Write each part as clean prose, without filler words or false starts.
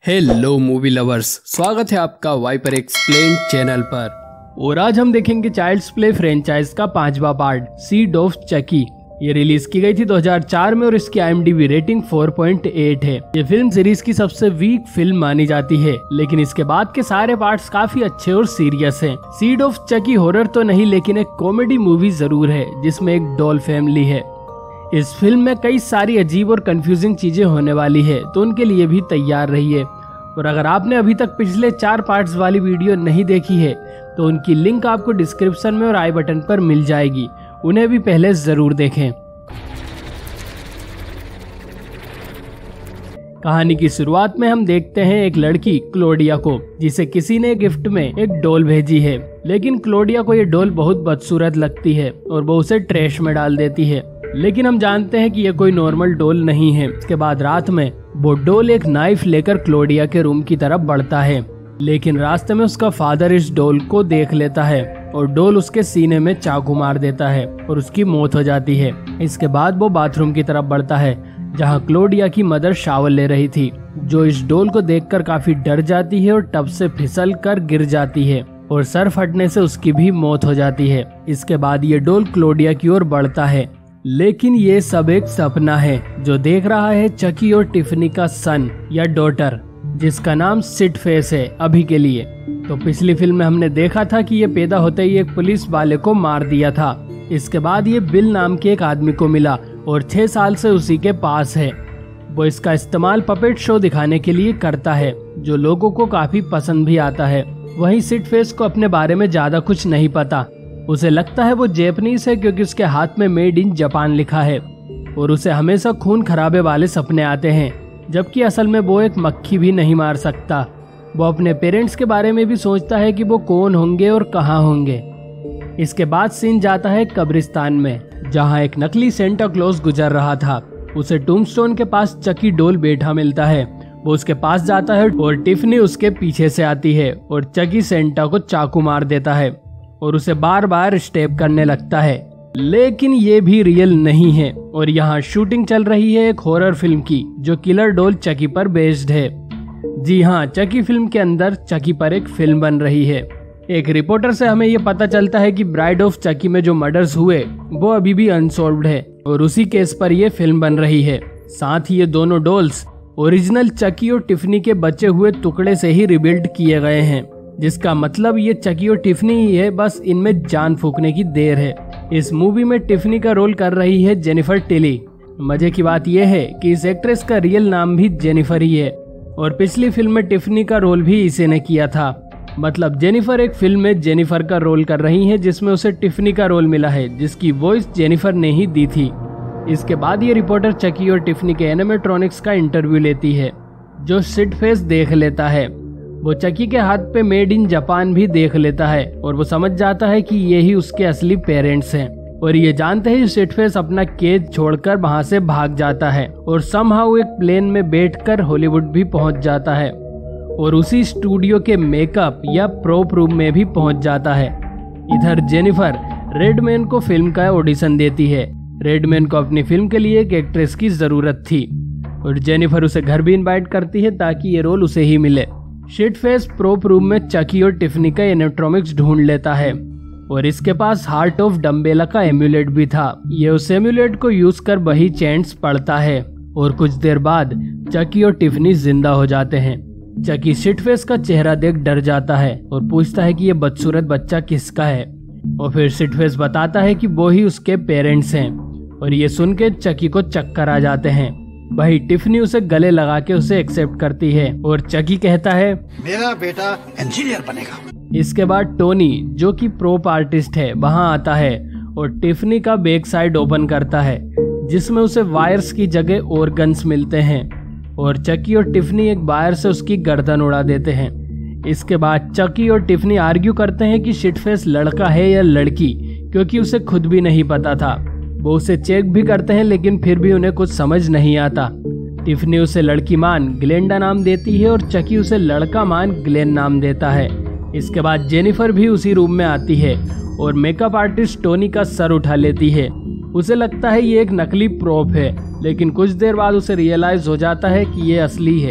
Hello movie lovers, स्वागत है आपका वाइपर एक्सप्लेन चैनल पर। और आज हम देखेंगे चाइल्ड्स प्ले फ्रेंचाइज का 5वां पार्ट सीड ऑफ चकी। ये रिलीज की गई थी 2004 में और इसकी IMDb रेटिंग 4.8 है। ये फिल्म सीरीज की सबसे वीक फिल्म मानी जाती है, लेकिन इसके बाद के सारे पार्ट्स काफी अच्छे और सीरियस हैं। सीड ऑफ चकी हॉरर तो नहीं, लेकिन एक कॉमेडी मूवी जरूर है जिसमें एक डॉल फैमिली है। इस फिल्म में कई सारी अजीब और कंफ्यूजिंग चीजें होने वाली है, तो उनके लिए भी तैयार रहिए। और अगर आपने अभी तक पिछले 4 पार्ट्स वाली वीडियो नहीं देखी है तो उनकी लिंक आपको डिस्क्रिप्शन में और आई बटन पर मिल जाएगी, उन्हें भी पहले जरूर देखें। कहानी की शुरुआत में हम देखते हैं एक लड़की क्लोडिया को, जिसे किसी ने गिफ्ट में एक डॉल भेजी है। लेकिन क्लोडिया को ये डॉल बहुत बदसूरत लगती है और वो उसे ट्रैश में डाल देती है। लेकिन हम जानते हैं कि ये कोई नॉर्मल डॉल नहीं है। इसके बाद रात में वो डॉल एक नाइफ लेकर क्लोडिया के रूम की तरफ बढ़ता है, लेकिन रास्ते में उसका फादर इस डॉल को देख लेता है और डॉल उसके सीने में चाकू मार देता है और उसकी मौत हो जाती है। इसके बाद वो बाथरूम की तरफ बढ़ता है जहां क्लोडिया की मदर शावर ले रही थी, जो इस डॉल को देखकर काफी डर जाती है और टब से फिसल कर गिर जाती है और सर फटने से उसकी भी मौत हो जाती है। इसके बाद ये डॉल क्लोडिया की ओर बढ़ता है, लेकिन ये सब एक सपना है जो देख रहा है चकी और टिफनी का सन या डॉटर, जिसका नाम सिड फेस है अभी के लिए। तो पिछली फिल्म में हमने देखा था कि ये पैदा होते ही एक पुलिस वाले को मार दिया था। इसके बाद ये बिल नाम के एक आदमी को मिला और 6 साल से उसी के पास है। वो इसका इस्तेमाल पपेट शो दिखाने के लिए करता है, जो लोगों को काफी पसंद भी आता है। वहीं सिड फेस को अपने बारे में ज्यादा कुछ नहीं पता। उसे लगता है वो जैपनीज है क्योंकि उसके हाथ में मेड इन जापान लिखा है और उसे हमेशा खून खराबे वाले सपने आते हैं, जबकि असल में वो एक मक्खी भी नहीं मार सकता। वो अपने पेरेंट्स के बारे में भी सोचता है कि वो कौन होंगे और कहाँ होंगे। इसके बाद सीन जाता है कब्रिस्तान में, जहाँ एक नकली सेंटा क्लॉज गुजर रहा था। उसे टूम्बस्टोन के पास चकी डॉल बैठा मिलता है। वो उसके पास जाता है और टिफनी उसके पीछे से आती है और चकी सेंटा को चाकू मार देता है और उसे बार बार स्टेप करने लगता है। लेकिन ये भी रियल नहीं है और यहाँ शूटिंग चल रही है एक हॉरर फिल्म की, जो किलर डॉल चकी पर बेस्ड है। जी हाँ, चकी फिल्म के अंदर चकी पर एक फिल्म बन रही है। एक रिपोर्टर से हमें ये पता चलता है कि ब्राइड ऑफ चकी में जो मर्डर्स हुए वो अभी भी अनसॉल्व्ड है और उसी केस पर ये फिल्म बन रही है। साथ ही ये दोनों डॉल्स ओरिजिनल चकी और टिफनी के बचे हुए टुकड़े से ही रिबिल्ड किए गए हैं, जिसका मतलब ये चकी और टिफनी ही है, बस इनमें जान फूकने की देर है। इस मूवी में टिफनी का रोल कर रही है जेनिफर टिली। मजे की बात यह है कि इस एक्ट्रेस का रियल नाम भी जेनिफर ही है और पिछली फिल्म में टिफनी का रोल भी इसी ने किया था। मतलब जेनिफर एक फिल्म में जेनिफर का रोल कर रही है जिसमें उसे टिफनी का रोल मिला है, जिसकी वॉइस जेनिफर ने ही दी थी। इसके बाद ये रिपोर्टर चकी और टिफनी के एनिमेट्रॉनिक्स का इंटरव्यू लेती है, जो सिड फेस देख लेता है। वो चकी के हाथ पे मेड इन जापान भी देख लेता है और वो समझ जाता है कि ये ही उसके असली पेरेंट्स हैं। और ये जानते ही सिड फेस अपना केज छोड़कर वहाँ से भाग जाता है और समहाउ एक प्लेन में बैठकर हॉलीवुड भी पहुँच जाता है और उसी स्टूडियो के मेकअप या प्रोप रूम में भी पहुँच जाता है। इधर जेनिफर रेडमैन को फिल्म का ऑडिशन देती है। रेडमैन को अपनी फिल्म के लिए एक एक्ट्रेस की जरूरत थी और जेनिफर उसे घर भी इनवाइट करती है ताकि ये रोल उसे ही मिले। सिड फेस प्रोप रूम में चकी और टिफनी का एनेट्रॉनिक्स ढूंढ लेता है और इसके पास हार्ट ऑफ डम्बेला का एम्यूलेट भी था। ये उस एम्यूलेट को यूज कर वही चैंट्स पढ़ता है और कुछ देर बाद चकी और टिफनी जिंदा हो जाते हैं। चकी सिड फेस का चेहरा देख डर जाता है और पूछता है कि ये बदसूरत बच्चा किसका है, और फिर सिड फेस बताता है कि वो ही उसके पेरेंट्स हैं और ये सुन के चकी को चक्कर आ जाते हैं। वही टिफनी उसे गले लगा के उसे एक्सेप्ट करती है और चकी कहता है मेरा बेटा इंजीनियर बनेगा। इसके बाद टोनी, जो कि प्रोप आर्टिस्ट है, वहां आता है और टिफनी का बैक साइड ओपन करता है, जिसमें उसे वायर्स की जगह ऑर्गन्स मिलते हैं और चकी और टिफनी एक वायर से उसकी गर्दन उड़ा देते हैं। इसके बाद चकी और टिफनी आर्ग्यू करते हैं कि सिड फेस लड़का है या लड़की, क्योंकि उसे खुद भी नहीं पता था। वो उसे चेक भी करते हैं, लेकिन फिर भी उन्हें कुछ समझ नहीं आता। टिफनी उसे लड़की मान ग्लेंडा नाम देती है और चकी उसे लड़का मान ग्लेन नाम देता है। इसके बाद जेनिफर भी उसी रूम में आती है और मेकअप आर्टिस्ट टोनी का सर उठा लेती है। उसे लगता है ये एक नकली प्रोप है, लेकिन कुछ देर बाद उसे रियलाइज हो जाता है कि ये असली है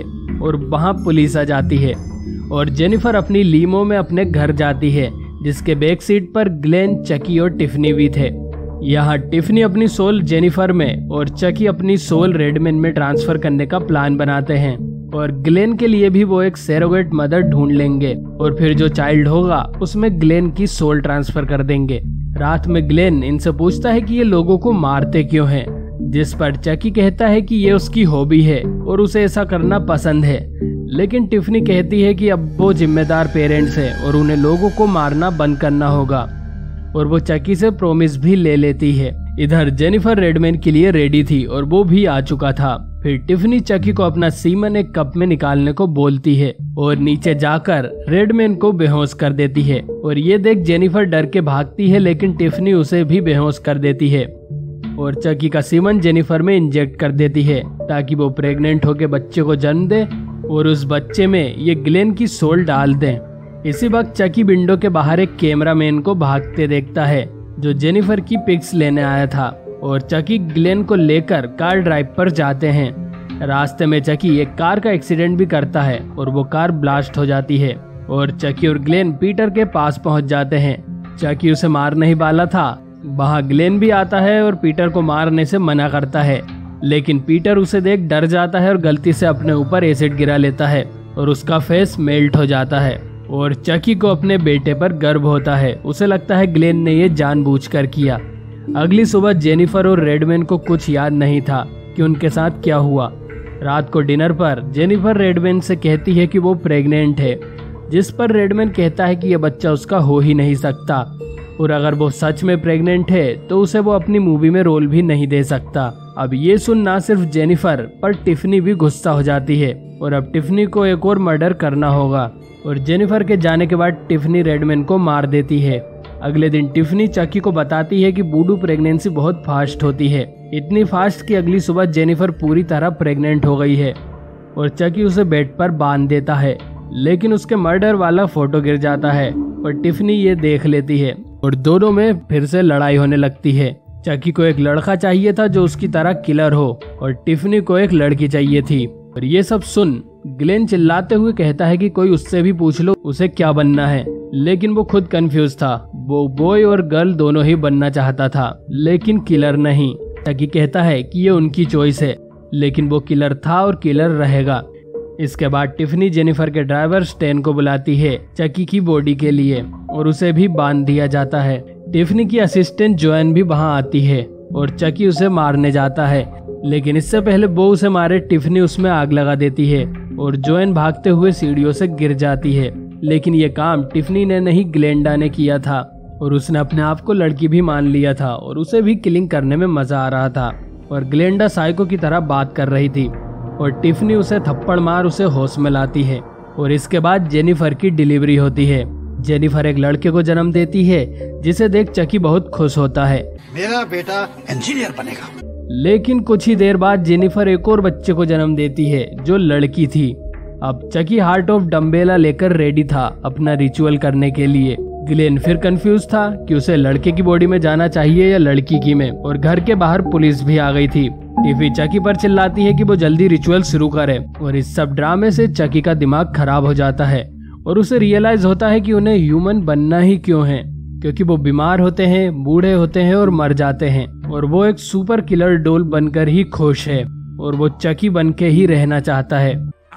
और वहाँ पुलिस आ जाती है और जेनिफर अपनी लीमो में अपने घर जाती है, जिसके बैक सीट पर ग्लेन, चकी और टिफनी भी थे। यहाँ टिफनी अपनी सोल जेनिफर में और चकी अपनी सोल रेडमैन में ट्रांसफर करने का प्लान बनाते हैं और ग्लेन के लिए भी वो एक सरोगेट मदर ढूंढ लेंगे और फिर जो चाइल्ड होगा उसमें ग्लेन की सोल ट्रांसफर कर देंगे। रात में ग्लेन इनसे पूछता है कि ये लोगों को मारते क्यों हैं, जिस पर चकी कहता है कि ये उसकी हॉबी है और उसे ऐसा करना पसंद है। लेकिन टिफनी कहती है कि अब वो जिम्मेदार पेरेंट्स हैं और उन्हें लोगों को मारना बंद करना होगा और वो चकी से प्रॉमिस भी ले लेती है। इधर जेनिफर रेडमैन के लिए रेडी थी और वो भी आ चुका था। फिर टिफनी चकी को अपना सीमन एक कप में निकालने को बोलती है और नीचे जाकर रेडमैन को बेहोश कर देती है और ये देख जेनिफर डर के भागती है, लेकिन टिफनी उसे भी बेहोश कर देती है और चकी का सीमन जेनिफर में इंजेक्ट कर देती है ताकि वो प्रेग्नेंट होकर बच्चे को जन्म दे और उस बच्चे में ये ग्लेन की सोल डाल दें। इसी वक्त चकी विंडो के बाहर एक कैमरामैन को भागते देखता है जो जेनिफर की पिक्स लेने आया था और चकी ग्लेन को लेकर कार ड्राइव पर जाते हैं। रास्ते में चकी एक कार का एक्सीडेंट भी करता है और वो कार ब्लास्ट हो जाती है और चकी और ग्लेन पीटर के पास पहुंच जाते हैं। चकी उसे मार नहीं वाला था, वहाँ ग्लेन भी आता है और पीटर को मारने से मना करता है, लेकिन पीटर उसे देख डर जाता है और गलती से अपने ऊपर एसिड गिरा लेता है और उसका फेस मेल्ट हो जाता है और चकी को अपने बेटे पर गर्व होता है। उसे लगता है ग्लेन ने ये जानबूझकर किया। अगली सुबह जेनिफर और रेडमैन को कुछ याद नहीं था कि उनके साथ क्या हुआ। रात को डिनर पर जेनिफर रेडमैन से कहती है कि वो प्रेग्नेंट है, जिस पर रेडमैन कहता है कि यह बच्चा उसका हो ही नहीं सकता और अगर वो सच में प्रेग्नेंट है तो उसे वो अपनी मूवी में रोल भी नहीं दे सकता। अब ये सुन ना सिर्फ जेनिफर पर टिफनी भी गुस्सा हो जाती है और अब टिफनी को एक और मर्डर करना होगा और जेनिफर के जाने के बाद टिफनी रेडमैन को मार देती है। अगले दिन टिफनी चकी को बताती है कि वुडू प्रेगनेंसी बहुत फास्ट होती है, इतनी फास्ट कि अगली सुबह जेनिफर पूरी तरह प्रेग्नेंट हो गई है और चकी उसे बेड पर बांध देता है, लेकिन उसके मर्डर वाला फोटो गिर जाता है और टिफनी ये देख लेती है और दोनों में फिर से लड़ाई होने लगती है। चकी को एक लड़का चाहिए था जो उसकी तरह किलर हो और टिफनी को एक लड़की चाहिए थी। और ये सब सुन ग्लेन चिल्लाते हुए कहता है कि कोई उससे भी पूछ लो उसे क्या बनना है, लेकिन वो खुद कंफ्यूज था। वो बॉय और गर्ल दोनों ही बनना चाहता था, लेकिन किलर नहीं। चकी कहता है कि ये उनकी चॉइस है, लेकिन वो किलर था और किलर रहेगा। इसके बाद टिफनी जेनिफर के ड्राइवर स्टेन को बुलाती है चकी की बॉडी के लिए और उसे भी बांध दिया जाता है। टिफनी की असिस्टेंट जोएन भी वहाँ आती है और चकी उसे मारने जाता है, लेकिन इससे पहले वो उसे मारे टिफनी उसमें आग लगा देती है और जोएन भागते हुए सीढ़ियों से गिर जाती है। लेकिन ये काम टिफनी ने नहीं, ग्लेंडा ने किया था और उसने अपने आप को लड़की भी मान लिया था और उसे भी किलिंग करने में मजा आ रहा था और ग्लेंडा साइको की तरह बात कर रही थी और टिफनी उसे थप्पड़ मार उसे होश में लाती है। और इसके बाद जेनिफर की डिलीवरी होती है। जेनिफर एक लड़के को जन्म देती है जिसे देख चकी बहुत खुश होता है, मेरा बेटा इंजीनियर बनेगा। लेकिन कुछ ही देर बाद जेनिफर एक और बच्चे को जन्म देती है जो लड़की थी। अब चकी हार्ट ऑफ डम्बेला लेकर रेडी था अपना रिचुअल करने के लिए। ग्लेन फिर कंफ्यूज था कि उसे लड़के की बॉडी में जाना चाहिए या लड़की की में, और घर के बाहर पुलिस भी आ गई थी। टिफी चकी पर चिल्लाती है कि वो जल्दी रिचुअल शुरू करे और इस सब ड्रामे से चकी का दिमाग खराब हो जाता है और उसे रियलाइज होता है कि उन्हें ह्यूमन बनना ही क्यों है, क्योंकि वो बीमार होते हैं, बूढ़े होते हैं और मर जाते हैं और वो एक सुपर किलर डॉल बनकर ही खुश है और वो चकी बन के ही रहना चाहता है।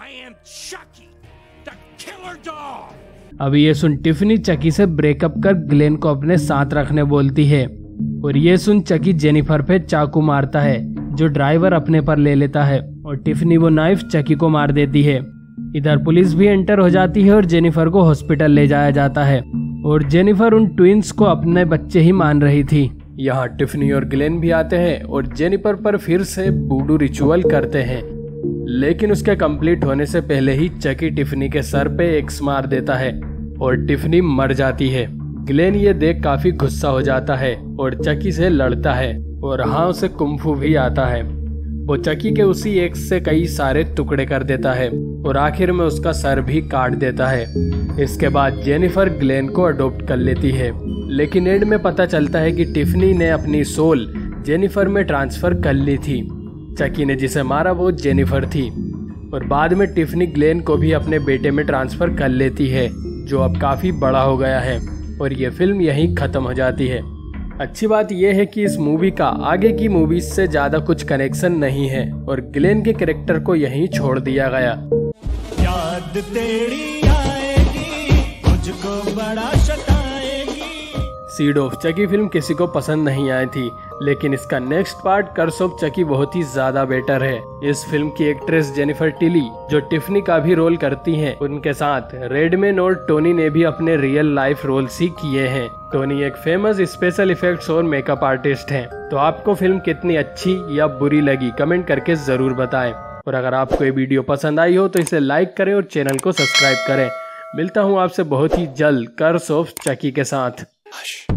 अब ये सुन टिफनी चकी से ब्रेकअप कर ग्लेन को अपने साथ रखने बोलती है और ये सुन चकी जेनिफर पे चाकू मारता है जो ड्राइवर अपने पर ले लेता है और टिफनी वो नाइफ चकी को मार देती है। इधर पुलिस भी एंटर हो जाती है और जेनिफर को हॉस्पिटल ले जाया जाता है और जेनिफर उन ट्विंस को अपने बच्चे ही मान रही थी। यहाँ टिफनी और ग्लेन भी आते हैं और जेनिफर पर फिर से वुडू रिचुअल करते हैं, लेकिन उसके कंप्लीट होने से पहले ही चकी टिफनी के सर पे एक्स मार देता है और टिफनी मर जाती है। ग्लेन ये देख काफी गुस्सा हो जाता है और चकी से लड़ता है और हाँ उसे कुंफू भी आता है। वो चकी के उसी एक्स से कई सारे टुकड़े कर देता है और आखिर में उसका सर भी काट देता है। इसके बाद जेनिफर ग्लेन को अडॉप्ट कर लेती है, लेकिन एंड में पता चलता है कि टिफनी ने अपनी सोल जेनिफर में ट्रांसफर कर ली थी। चकी ने जिसे मारा वो जेनिफर थी। और बाद में टिफनी ग्लेन को भी अपने बेटे में ट्रांसफर कर लेती है, जो अब काफी बड़ा हो गया है, और ये फिल्म यहीं खत्म हो जाती है। अच्छी बात यह है कि इस मूवी का आगे की मूवीज से ज्यादा कुछ कनेक्शन नहीं है और ग्लेन के कैरेक्टर को यहीं छोड़ दिया गया। याद तेरी आएगी, मुझको बड़ा सताएगी। सीड ऑफ चकी फिल्म किसी को पसंद नहीं आई थी, लेकिन इसका next part curse of Chucky बहुत ही ज्यादा बेटर है। इस फिल्म की एक्ट्रेस जेनिफर टिली, जो टिफनी का भी रोल करती हैं, उनके साथ रेडमैन और टोनी ने भी अपने रियल लाइफ रोल्स ही किए हैं। टोनी एक फेमस स्पेशल इफेक्ट्स और मेकअप आर्टिस्ट हैं। तो आपको फिल्म कितनी अच्छी या बुरी लगी कमेंट करके जरूर बताएं। और अगर आपको ये वीडियो पसंद आई हो तो इसे लाइक करें और चैनल को सब्सक्राइब करें। मिलता हूँ आपसे बहुत ही जल्द कर्स ऑफ चकी के साथ।